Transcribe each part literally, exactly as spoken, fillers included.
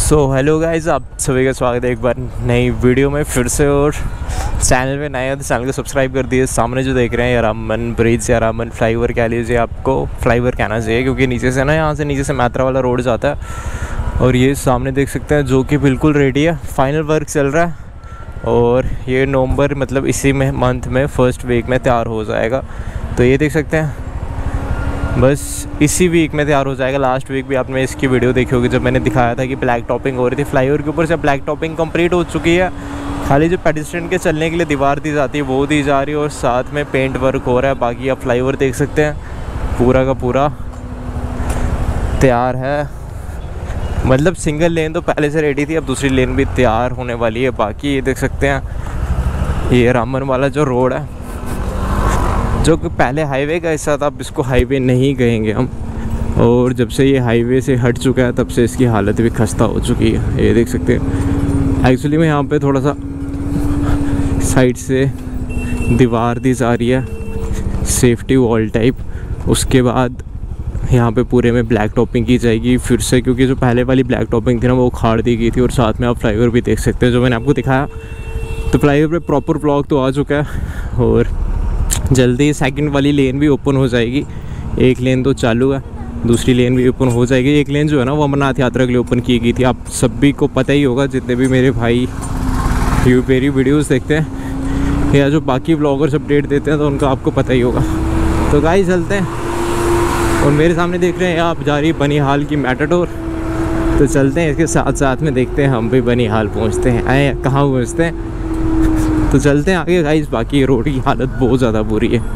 So hello guys, आप सभी का स्वागत है एक बार नई वीडियो में फिर से। और चैनल पे नए हो तो चैनल को सब्सक्राइब कर दिए। सामने जो देख रहे हैं रामबन ब्रिज या रामबन फ्लाईओवर कह लीजिए, आपको फ्लाईओवर कहना चाहिए क्योंकि नीचे से ना, यहाँ से नीचे से मैत्रा वाला रोड जाता है। और ये सामने देख सकते हैं जो कि बिल्कुल रेडी है, फाइनल वर्क चल रहा है। और ये नवंबर मतलब इसी में मंथ में फर्स्ट वीक में तैयार हो जाएगा। तो ये देख सकते हैं बस इसी वीक में तैयार हो जाएगा। लास्ट वीक भी आपने इसकी वीडियो देखी होगी जब मैंने दिखाया था कि ब्लैक टॉपिंग हो रही थी फ्लाईओवर के ऊपर से। ब्लैक टॉपिंग कंप्लीट हो चुकी है, खाली जो पेडिस्ट्रियन के चलने के लिए दीवार दी जाती है वो दी जा रही है और साथ में पेंट वर्क हो रहा है। बाकी आप फ्लाईओवर देख सकते हैं पूरा का पूरा तैयार है। मतलब सिंगल लेन तो पहले से रेडी थी, अब दूसरी लेन भी तैयार होने वाली है। बाकी ये देख सकते हैं ये रामबन वाला जो रोड है, जो कि पहले हाईवे का हिस्सा था, अब इसको हाईवे नहीं कहेंगे हम। और जब से ये हाईवे से हट चुका है तब से इसकी हालत भी खस्ता हो चुकी है। ये देख सकते हैं एक्चुअली में यहाँ पे थोड़ा सा साइड से दीवार दी जा रही है, सेफ्टी वॉल टाइप। उसके बाद यहाँ पे पूरे में ब्लैक टॉपिंग की जाएगी फिर से, क्योंकि जो पहले वाली ब्लैक टॉपिंग थी ना वो उखाड़ दी गई थी। और साथ में आप फ्लाईओवर भी देख सकते हैं जो मैंने आपको दिखाया। तो फ्लाईओवर पे प्रॉपर ब्लॉक तो आ चुका है और जल्दी सेकंड वाली लेन भी ओपन हो जाएगी। एक लेन तो चालू है, दूसरी लेन भी ओपन हो जाएगी। एक लेन जो है ना वो अमरनाथ यात्रा के लिए ओपन की गई थी। आप सभी को पता ही होगा, जितने भी मेरे भाई यू मेरी वीडियोस देखते हैं या जो बाकी ब्लॉगर्स अपडेट देते हैं तो उनका आपको पता ही होगा। तो गाइस चलते हैं। और मेरे सामने देख रहे हैं आप जा रही बनिहाल की मैटाडोर। तो चलते हैं, इसके साथ साथ में देखते हैं हम भी बनिहाल पहुँचते हैं, आए कहाँ पहुँचते हैं। तो चलते हैं आगे गाइस। बाकी रोड की हालत बहुत ज़्यादा बुरी है।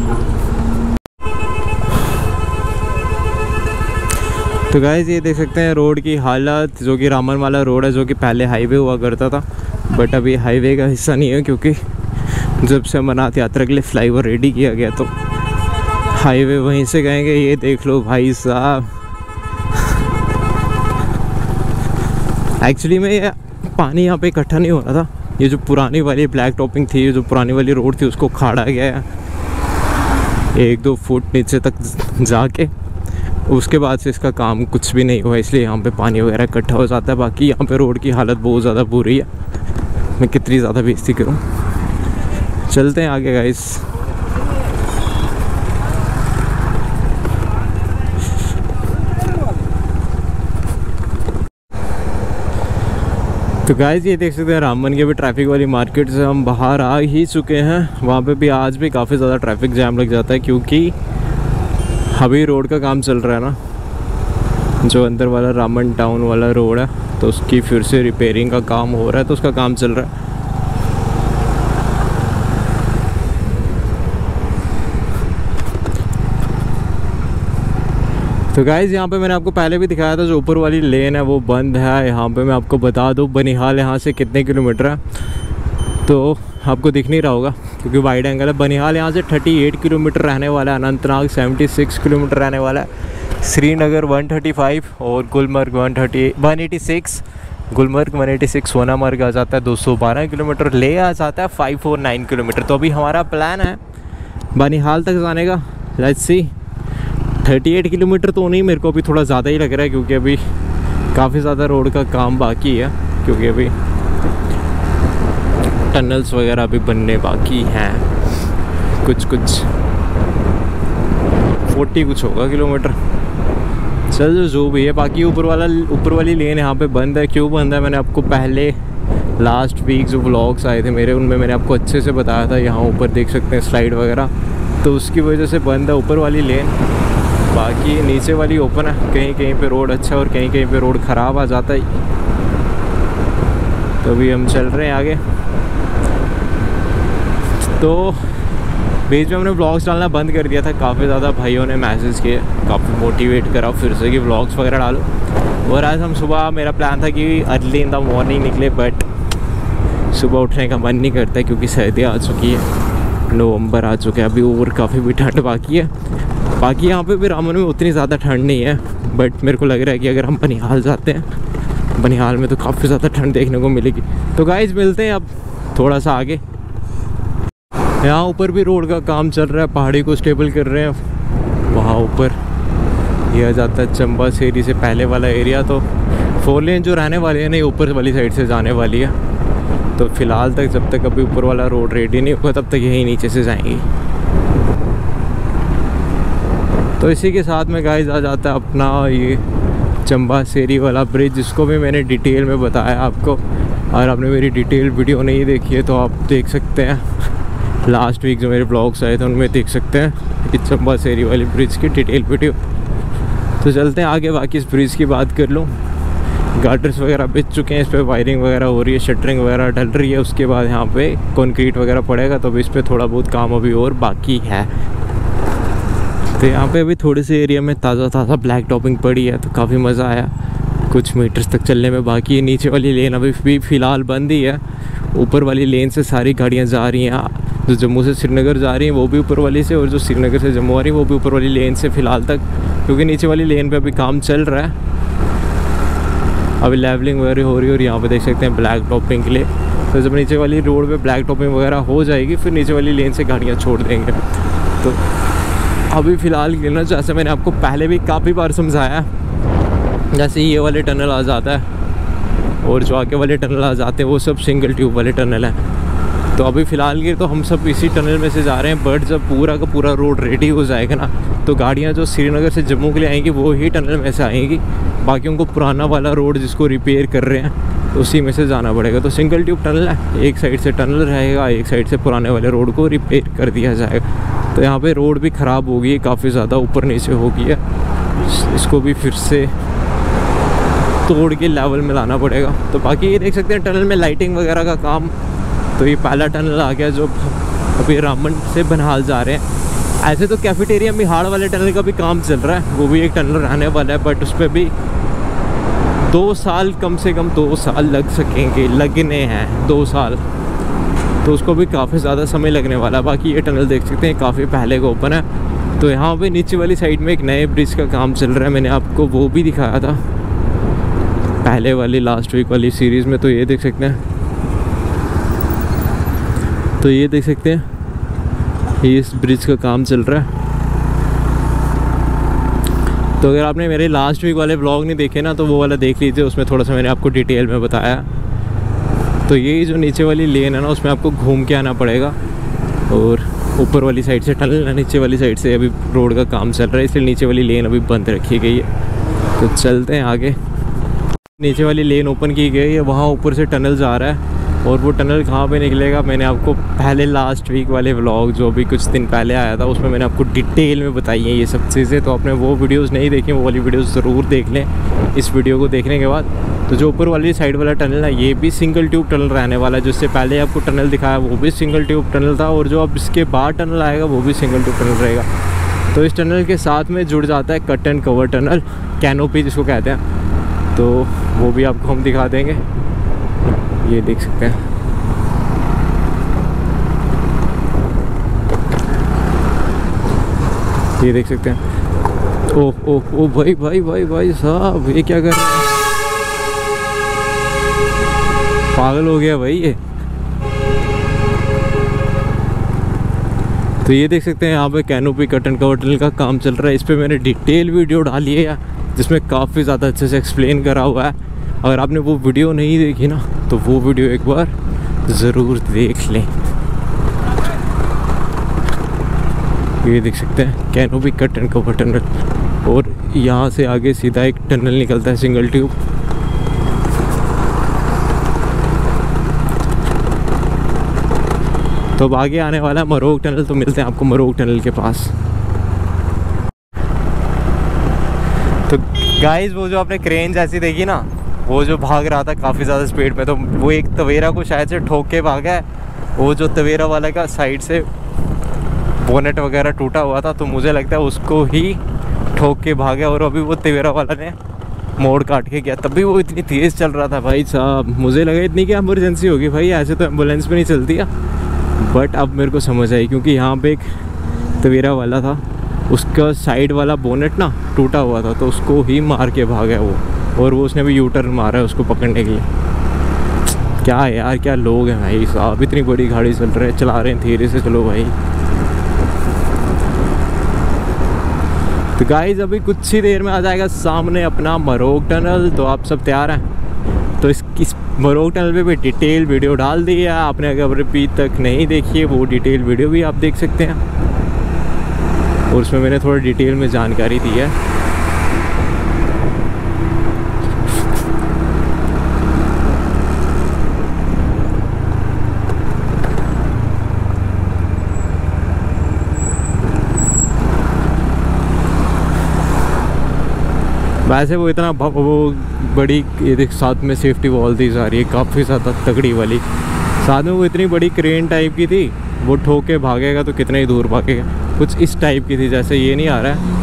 तो गाइस ये देख सकते हैं रोड की हालत, जो कि रामबन वाला रोड है, जो कि पहले हाईवे हुआ करता था बट अभी हाईवे का हिस्सा नहीं है, क्योंकि जब से अमरनाथ यात्रा के लिए फ्लाईओवर रेडी किया गया तो हाईवे वहीं से गएंगे। ये देख लो भाई साहब, एक्चुअली में ये पानी यहाँ पे इकट्ठा नहीं हो रहा था। ये जो पुरानी वाली ब्लैक टॉपिंग थी, जो पुरानी वाली रोड थी, उसको खाड़ा गया है एक दो फुट नीचे तक जाके। उसके बाद से इसका काम कुछ भी नहीं हुआ, इसलिए यहाँ पे पानी वगैरह इकट्ठा हो जाता है। बाकी यहाँ पे रोड की हालत बहुत ज़्यादा बुरी है, मैं कितनी ज़्यादा बेइज्जती करूँ। चलते हैं आगे गाइस। तो गाइस ये देख सकते हैं रामबन के भी ट्रैफिक वाली मार्केट से हम बाहर आ ही चुके हैं। वहाँ पे भी आज भी काफ़ी ज़्यादा ट्रैफिक जैम लग जाता है, क्योंकि अभी रोड का काम चल रहा है ना, जो अंदर वाला रामबन टाउन वाला रोड है, तो उसकी फिर से रिपेयरिंग का काम हो रहा है, तो उसका काम चल रहा है। तो गाइज़ यहाँ पे मैंने आपको पहले भी दिखाया था, जो ऊपर वाली लेन है वो बंद है। यहाँ पे मैं आपको बता दूँ बनिहाल यहाँ से कितने किलोमीटर है, तो आपको दिख नहीं रहा होगा क्योंकि वाइड एंगल है। बनिहाल यहाँ से अड़तीस किलोमीटर रहने वाला है, अनंतनाग छिहत्तर किलोमीटर रहने वाला है, श्रीनगर एक सौ पैंतीस और गुलमर्ग एक सौ तीस एक सौ छियासी। गुलमर्ग एक सौ छियासी, सोनामर्ग आ जाता है दो सौ बारह किलोमीटर, ले आ जाता है पाँच सौ चार किलोमीटर। तो अभी हमारा प्लान है बनिहाल तक जाने का। लेट्स सी, अड़तीस किलोमीटर तो नहीं, मेरे को अभी थोड़ा ज़्यादा ही लग रहा है, क्योंकि अभी काफ़ी ज़्यादा रोड का काम बाकी है, क्योंकि अभी टनल्स वगैरह अभी बनने बाकी हैं। कुछ कुछ चालीस कुछ होगा किलोमीटर। चल जो भी है, बाकी ऊपर वाला ऊपर वाली लेन यहाँ पे बंद है। क्यों बंद है, मैंने आपको पहले लास्ट वीक जो व्लॉग्स आए थे मेरे, उनमें मैंने आपको अच्छे से बताया था। यहाँ ऊपर देख सकते हैं स्लाइड वगैरह, तो उसकी वजह से बंद है ऊपर वाली लेन। बाकी नीचे वाली ओपन है, कहीं कहीं पे रोड अच्छा है और कहीं कहीं पे रोड ख़राब आ जाता है। तो अभी हम चल रहे हैं आगे। तो बीच में हमने व्लॉग्स डालना बंद कर दिया था, काफ़ी ज़्यादा भाइयों ने मैसेज किए, काफ़ी मोटिवेट करा फिर से कि व्लॉग्स वगैरह डालो। और आज हम सुबह, मेरा प्लान था कि अर्ली इन द मॉर्निंग निकले, बट सुबह उठने का मन नहीं करता क्योंकि सर्दी आ चुकी है, नवंबर आ चुका है अभी, और काफ़ी भी ठंड बाकी है। बाकी यहाँ पे भी रामबन में उतनी ज़्यादा ठंड नहीं है, बट मेरे को लग रहा है कि अगर हम बनिहाल जाते हैं, बनिहाल में तो काफ़ी ज़्यादा ठंड देखने को मिलेगी। तो गाइस मिलते हैं अब थोड़ा सा आगे। यहाँ ऊपर भी रोड का काम चल रहा है, पहाड़ी को स्टेबल कर रहे हैं। वहाँ ऊपर ये आ जाता है चंबा शेरी से पहले वाला एरिया, तो फोर लेन जो रहने वाली है नहीं ऊपर वाली साइड से जाने वाली है, तो फ़िलहाल तक जब तक अभी ऊपर वाला रोड रेडी नहीं होगा तब तक यही नीचे से जाएंगी। तो इसी के साथ में गाइस आ जाता है अपना ये चंबा सेरी वाला ब्रिज, जिसको भी मैंने डिटेल में बताया आपको। और आपने मेरी डिटेल वीडियो नहीं देखी है तो आप देख सकते हैं, लास्ट वीक जो मेरे ब्लॉग्स आए थे उनमें देख सकते हैं कि चंबा सेरी वाली ब्रिज की डिटेल वीडियो। तो चलते हैं आगे, बाकी इस ब्रिज की बात कर लूँ। गार्डर्स वगैरह बिछ चुके हैं, इस पर वायरिंग वगैरह हो रही है, शटरिंग वगैरह डल रही है। उसके बाद यहाँ पे कंक्रीट वगैरह पड़ेगा, तो अभी इस पर थोड़ा बहुत काम अभी और बाकी है। तो यहाँ पे अभी थोड़े से एरिया में ताज़ा ताज़ा ब्लैक टॉपिंग पड़ी है, तो काफ़ी मज़ा आया। कुछ मीटर्स तक चलने में बाकी है। नीचे वाली लेन अभी भी फ़िलहाल बंद ही है। ऊपर वाली लेन से सारी गाड़ियाँ जा रही हैं, जो जम्मू से श्रीनगर जा रही हैं वो भी ऊपर वाली से, और जो श्रीनगर से जम्मू आ रही है वो भी ऊपर वाली लेन से फ़िलहाल तक, क्योंकि नीचे वाली लेन पे अभी काम चल रहा है। अभी लेवलिंग वगैरह हो रही है और यहाँ पे देख सकते हैं ब्लैक टॉपिंग के लिए। तो जब नीचे वाली रोड पे ब्लैक टॉपिंग वगैरह हो जाएगी फिर नीचे वाली लेन से गाड़ियाँ छोड़ देंगे। तो अभी फ़िलहाल के ना, जैसे मैंने आपको पहले भी काफ़ी बार समझाया, जैसे ये वाले टनल आ जाता है और जो आगे वाले टनल आ जाते हैं वो सब सिंगल ट्यूब वाले टनल हैं। तो अभी फ़िलहाल के तो हम सब इसी टनल में से जा रहे हैं, बट जब पूरा का पूरा रोड रेडी हो जाएगा ना तो गाड़ियाँ जो श्रीनगर से जम्मू के लिए आएंगी वो ही टनल में से आएंगी। बाकी उनको पुराना वाला रोड जिसको रिपेयर कर रहे हैं तो उसी में से जाना पड़ेगा। तो सिंगल ट्यूब टनल है, एक साइड से टनल रहेगा, एक साइड से पुराने वाले रोड को रिपेयर कर दिया जाएगा। तो यहाँ पे रोड भी ख़राब हो गई है, काफ़ी ज़्यादा ऊपर नीचे हो गई है, इसको भी फिर से तोड़ के लेवल में लाना पड़ेगा। तो बाकी ये देख सकते हैं टनल में लाइटिंग वगैरह का काम। तो ये पहला टनल आ गया जो अभी रामबन से बनहाल जा रहे हैं। ऐसे तो कैफेटेरिया मिहाड़ वाले टनल का भी काम चल रहा है, वो भी एक टनल रहने वाला है, बट उस पर भी दो साल कम से कम दो साल लग सकेंगे, लगने हैं दो साल, तो उसको भी काफ़ी ज़्यादा समय लगने वाला है। बाकी ये टनल देख सकते हैं काफ़ी पहले का ओपन है। तो यहाँ पे नीचे वाली साइड में एक नए ब्रिज का काम चल रहा है, मैंने आपको वो भी दिखाया था पहले वाली लास्ट वीक वाली सीरीज़ में। तो ये देख सकते हैं, तो ये देख सकते हैं ये इस ब्रिज का काम चल रहा है। तो अगर आपने मेरे लास्ट वीक वाले ब्लॉग नहीं देखे ना तो वो वाला देख लीजिए, उसमें थोड़ा सा मैंने आपको डिटेल में बताया। तो ये जो नीचे वाली लेन है ना उसमें आपको घूम के आना पड़ेगा, और ऊपर वाली साइड से टनल, नीचे वाली साइड से अभी रोड का काम चल रहा है, इसलिए नीचे वाली लेन अभी बंद रखी गई है। तो चलते हैं आगे। नीचे वाली लेन ओपन की गई है, वहाँ ऊपर से टनल जा रहा है, और वो टनल कहाँ पे निकलेगा मैंने आपको पहले लास्ट वीक वाले व्लॉग जो भी कुछ दिन पहले आया था उसमें मैंने आपको डिटेल में बताई है ये सब चीज़ें। तो आपने वो वीडियोस नहीं देखी, वो वाली वीडियोस ज़रूर देख लें इस वीडियो को देखने के बाद। तो जो ऊपर वाली साइड वाला टनल है ये भी सिंगल ट्यूब टनल रहने वाला है, जिससे पहले आपको टनल दिखाया वो भी सिंगल ट्यूब टनल था, और जो अब इसके बाद टनल आएगा वो भी सिंगल ट्यूब टनल रहेगा। तो इस टनल के साथ में जुड़ जाता है cut and cover tunnel, canopy जिसको कहते हैं, तो वो भी आपको हम दिखा देंगे। ये देख सकते हैं, ये देख सकते हैं। ओह ओह ओह भाई भाई भाई भाई साहब, ये क्या कर रहे हैं? पागल हो गया भाई ये। तो ये देख सकते हैं यहाँ पे canopy cut and cover tunnel का काम चल रहा है। इस पर मैंने डिटेल वीडियो डाली है जिसमें काफ़ी ज़्यादा अच्छे से एक्सप्लेन करा हुआ है। अगर आपने वो वीडियो नहीं देखी ना तो वो वीडियो एक बार ज़रूर देख लें। ये देख सकते हैं canopy cut and cover tunnel, और यहाँ से आगे सीधा एक टनल निकलता है सिंगल ट्यूब। तो अब आगे आने वाला है मरोग टनल, तो मिलते हैं आपको मरोग टनल के पास। तो गाइस वो जो आपने क्रेन जैसी देखी ना, वो जो भाग रहा था काफ़ी ज़्यादा स्पीड पे, तो वो एक तवेरा को शायद से ठोक के भागा है। वो जो तवेरा वाला का साइड से बोनेट वगैरह टूटा हुआ था, तो मुझे लगता है उसको ही ठोक के भागा, और अभी वो तवेरा वाला ने मोड़ काट के गया। तभी वो इतनी तेज़ चल रहा था भाई साहब, मुझे लगा इतनी क्या इमरजेंसी होगी भाई, ऐसे तो एम्बुलेंस भी नहीं चलती है। बट अब मेरे को समझ आई, क्योंकि यहाँ पे एक तवेरा वाला था, उसका साइड वाला बोनेट ना टूटा हुआ था, तो उसको ही मार के भागा वो, और वो उसने भी यू टर्न मारा है उसको पकड़ने के लिए। क्या है यार, क्या लोग हैं भाई साहब, इतनी बड़ी गाड़ी चल रहे हैं, चला रहे हैं धीरे से चलो भाई। तो गाइस अभी कुछ ही देर में आ जाएगा सामने अपना मरोग टनल। तो आप सब तैयार हैं? तो इस इस मरोग टनल पे भी डिटेल वीडियो डाल दी है आपने, अगर अभी तक नहीं देखी है वो डिटेल वीडियो भी आप देख सकते हैं, और उसमें मैंने थोड़ा डिटेल में जानकारी दी है। वैसे वो इतना वो बड़ी ये साथ में सेफ्टी वॉल थी सारी, काफ़ी ज़्यादा तगड़ी वाली, साथ में वो इतनी बड़ी क्रेन टाइप की थी, वो ठोक के भागेगा तो कितना ही दूर भागेगा, कुछ इस टाइप की थी, जैसे ये नहीं आ रहा है,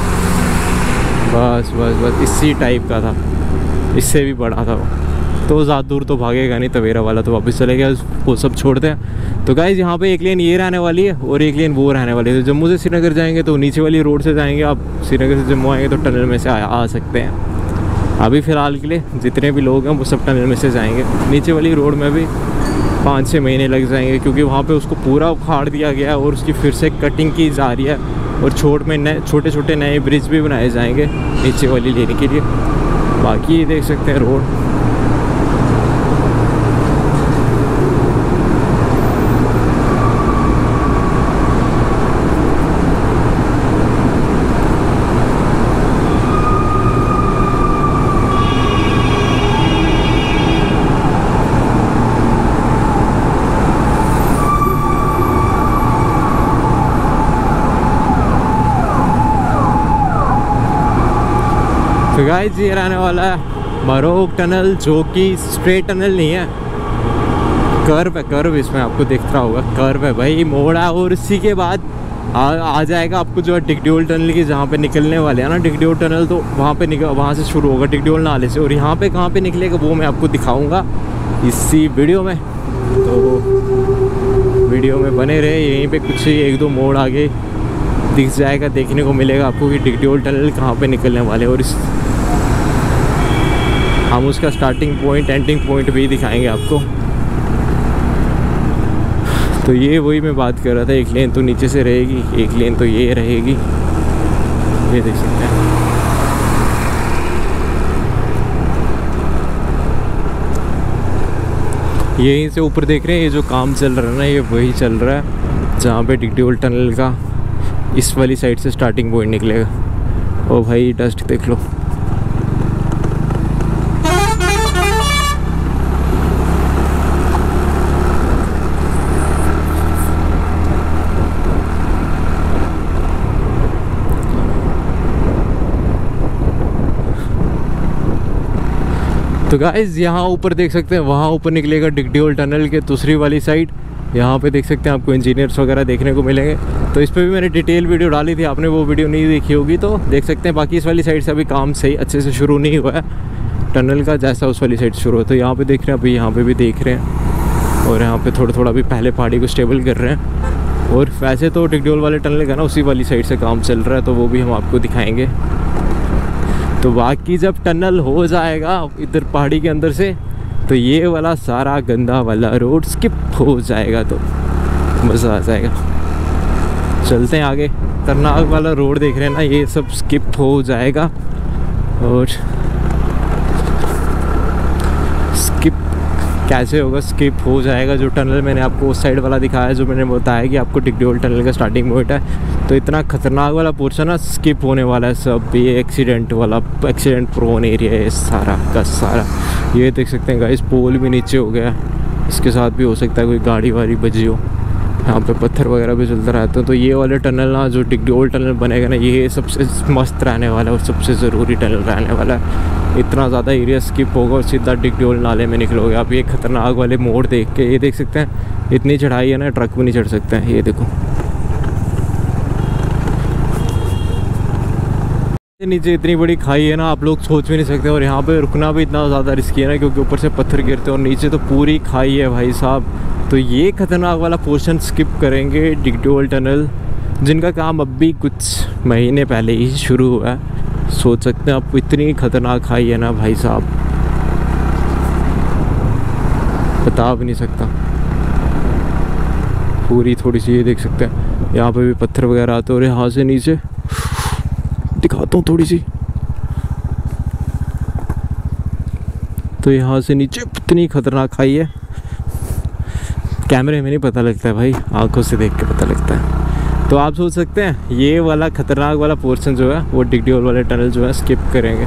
बस बस बस इसी टाइप का था, इससे भी बड़ा था वो, तो ज़्यादा दूर तो भागेगा नहीं, तवेरा वाला तो वापस चले गया, वो सब छोड़ते हैं। तो गाइस यहाँ पे एक लेन ये रहने वाली है और एक लेन वो रहने वाली है। तो जम्मू से श्रीनगर जाएंगे तो नीचे वाली रोड से जाएंगे, आप श्रीनगर से जम्मू आएंगे तो टनल में से आ, आ सकते हैं। अभी फ़िलहाल के लिए जितने भी लोग हैं वो सब टनल में से जाएंगे, नीचे वाली रोड में भी पाँच छः महीने लग जाएंगे, क्योंकि वहाँ पर उसको पूरा उखाड़ दिया गया और उसकी फिर से कटिंग की जा रही है, और छोट में नए छोटे छोटे नए ब्रिज भी बनाए जाएंगे नीचे वाली लेने के लिए। बाकी ये देख सकते हैं रोड, तो गाइस ये रहने वाला है मरोग टनल, जो कि स्ट्रेट टनल नहीं है, कर्व है, कर्व इसमें आपको दिख रहा होगा, कर्व है भाई, मोड़ है। और इसी के बाद आ, आ जाएगा आपको जो है डिगडोल टनल की, जहाँ पे निकलने वाले हैं ना डिगडोल टनल, तो वहाँ पे निकल वहाँ से शुरू होगा डिगडोल नाले से, और यहाँ पे कहाँ पे निकलेगा वो मैं आपको दिखाऊँगा इसी वीडियो में। तो वीडियो में बने रहे, यहीं पर कुछ एक दो मोड़ आगे दिख जाएगा, देखने को मिलेगा आपको कि डिगडोल टनल कहाँ पे निकलने वाले, और इस हम उसका स्टार्टिंग पॉइंट एंडिंग पॉइंट भी दिखाएंगे आपको। तो ये वही मैं बात कर रहा था, एक लेन तो नीचे से रहेगी, एक लेन तो ये रहेगी, ये देख सकते हैं। यहीं से ऊपर देख रहे हैं, ये जो काम चल रहा है ना, ये वही चल रहा है जहाँ पे डिगडोल टनल का इस वाली साइड से स्टार्टिंग पॉइंट निकलेगा। ओ भाई डस्ट देख लो, तो गाइस यहाँ ऊपर देख सकते हैं, वहाँ ऊपर निकलेगा डिगडोल टनल के दूसरी वाली साइड, यहाँ पे देख सकते हैं आपको इंजीनियर्स वगैरह देखने को मिलेंगे। तो इस पर भी मैंने डिटेल वीडियो डाली थी, आपने वो वीडियो नहीं देखी होगी तो देख सकते हैं। बाकी इस वाली साइड से अभी काम सही अच्छे से शुरू नहीं हुआ है टनल का, जैसा उस वाली साइड शुरू हो। तो यहाँ पे देख रहे हैं, अभी यहाँ पे भी देख रहे हैं, और यहाँ पे थोड़ा थोड़ा अभी पहले पहाड़ी को स्टेबल कर रहे हैं। और वैसे तो डिगडोल वाले टनल का ना उसी वाली साइड से काम चल रहा है, तो वो भी हम आपको दिखाएँगे। तो बाकी जब टनल हो जाएगा इधर पहाड़ी के अंदर से, तो ये वाला सारा गंदा वाला रोड स्किप हो जाएगा, तो मज़ा आ जाएगा। चलते हैं आगे, खतरनाक वाला रोड देख रहे हैं ना, ये सब स्किप हो जाएगा। और स्किप कैसे होगा? स्किप हो जाएगा जो टनल मैंने आपको उस साइड वाला दिखाया, जो मैंने बताया कि आपको डिगडोल टनल का स्टार्टिंग पॉइंट है, तो इतना खतरनाक वाला पोर्शन ना स्किप होने वाला है सब। ये एक्सीडेंट वाला, एक्सीडेंट प्रोन एरिया है सारा का सारा। ये देख सकते हैं गाइस, पोल भी नीचे हो गया, इसके साथ भी हो सकता है कोई गाड़ी वाड़ी बजी हो, यहाँ पे पत्थर वगैरह भी चलते रहते हैं। तो ये वाले टनल ना, जो डिगडोल टनल बनेगा ना, ये सबसे मस्त रहने वाला है और सबसे ज़रूरी टनल रहने वाला है। इतना ज़्यादा एरिया स्किप होगा और सीधा डिगडोल नाले में निकलोगे आप। ये खतरनाक वाले मोड़ देख के, ये देख सकते हैं इतनी चढ़ाई है ना, ट्रक भी नहीं चढ़ सकते हैं। ये देखो नीचे इतनी बड़ी खाई है ना, आप लोग सोच भी नहीं सकते। और यहाँ पे रुकना भी इतना ज़्यादा रिस्की है ना, क्योंकि ऊपर से पत्थर गिरते हैं और नीचे तो पूरी खाई है भाई साहब। तो ये खतरनाक वाला पोर्शन स्किप करेंगे डिगडोल टनल, जिनका काम अब भी कुछ महीने पहले ही शुरू हुआ है। सोच सकते हैं आप, इतनी खतरनाक खाई है ना भाई साहब, बता भी नहीं सकता। पूरी थोड़ी सी ये देख सकते हैं, यहाँ पे भी पत्थर वगैरह आते हैं और यहाँ से नीचे दिखाता हूँ थोड़ी सी। तो यहाँ से नीचे इतनी खतरनाक खाई है, कैमरे में नहीं पता लगता है भाई, आंखों से देख के पता लगता है। तो आप सोच सकते हैं ये वाला खतरनाक वाला पोर्शन जो है वो डिगडोल वाले टनल जो है स्किप करेंगे।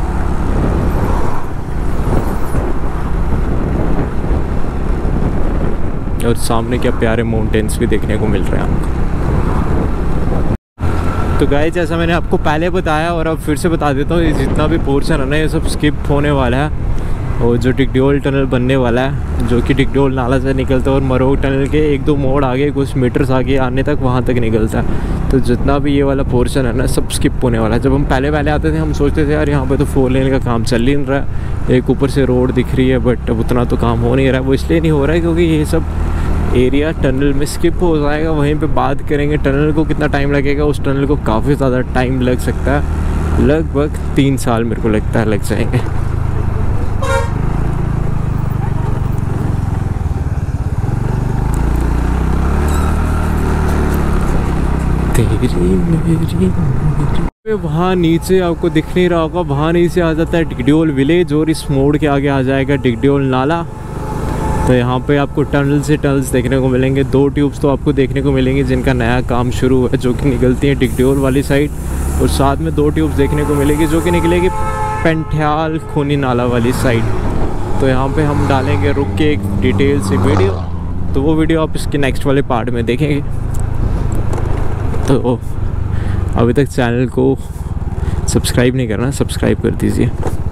और सामने क्या प्यारे माउंटेन्स भी देखने को मिल रहे हैं आपको। तो गाइस जैसा मैंने आपको पहले बताया और अब फिर से बता देता हूँ, ये जितना भी पोर्शन है ना ये सब स्किप होने वाला है। और जो डिगडोल टनल बनने वाला है जो कि डिगडोल नाला से निकलता है और मरोग टनल के एक दो मोड़ आगे कुछ मीटर्स आगे आने तक वहाँ तक निकलता है। तो जितना भी ये वाला पोर्शन है ना सब स्किप होने वाला है। जब हम पहले पहले आते थे हम सोचते थे यार यहाँ पे तो फोर लेन का काम चल ही नहीं रहा है, एक ऊपर से रोड दिख रही है, बट अब उतना तो काम हो नहीं रहा है। वो इसलिए नहीं हो रहा है क्योंकि ये सब एरिया टनल में स्किप हो जाएगा। वहीं पे बात करेंगे टनल को कितना टाइम लगेगा, उस टनल को काफ़ी ज़्यादा टाइम लग सकता है, लगभग तीन साल मेरे को लगता है लग जाएंगे। तेरी मेरी मेरी वहाँ नीचे आपको दिख नहीं रहा होगा, वहाँ नीचे आ जाता है डिगडोल विलेज और इस मोड़ के आगे आ जाएगा डिगडोल नाला। तो यहाँ पे आपको टनल से टनल्स देखने को मिलेंगे। दो ट्यूब्स तो आपको देखने को मिलेंगी जिनका नया काम शुरू है जो कि निकलती हैं डिगडोल वाली साइड, और साथ में दो ट्यूब्स देखने को मिलेगी जो कि निकलेगी पेंठ्याल खूनी नाला वाली साइड। तो यहाँ पे हम डालेंगे रुक के एक डिटेल से वीडियो, तो वो वीडियो आप इसके नेक्स्ट वाले पार्ट में देखेंगे। तो अभी तक चैनल को सब्सक्राइब नहीं करना, सब्सक्राइब कर दीजिए।